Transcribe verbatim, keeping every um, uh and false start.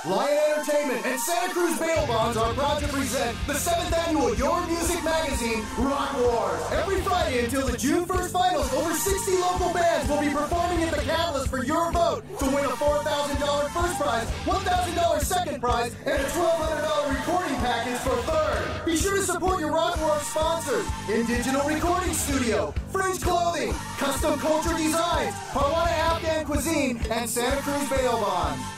Lion Entertainment and Santa Cruz Bail Bonds are proud to present the seventh annual Your Music Magazine Rock Wars. Every Friday until the June first finals, over sixty local bands will be performing at the Catalyst for your vote to win a four thousand dollars first prize, one thousand dollars second prize, and a twelve hundred dollars recording package for third. Be sure to support your Rock Wars sponsors: Indigenous Recording Studio, Fringe Clothing, Custom Culture Designs, Hawana Afghan Cuisine, and Santa Cruz Bail Bonds.